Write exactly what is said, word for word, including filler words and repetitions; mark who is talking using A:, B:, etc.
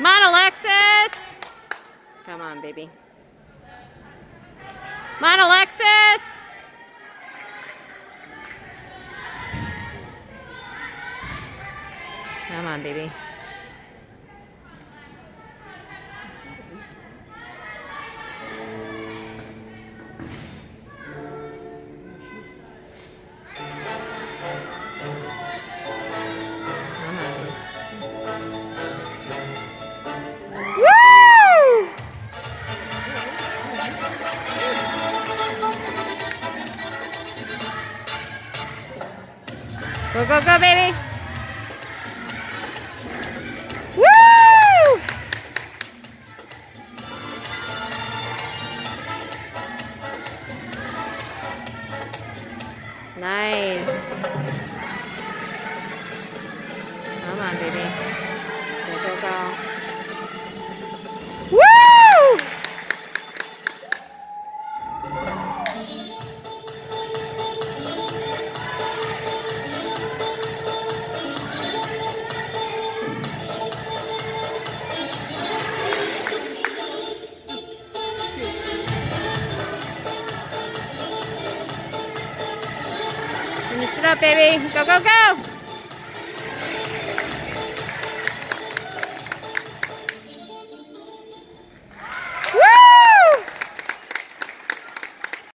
A: Come on, Alexis. Come on, baby. Come on, Alexis. Come on, baby. Come on. Woo! Go, go, go, baby. Woo! Nice. Come on, baby. Go, go, go. Woo! Finish it up, baby. Go, go, go.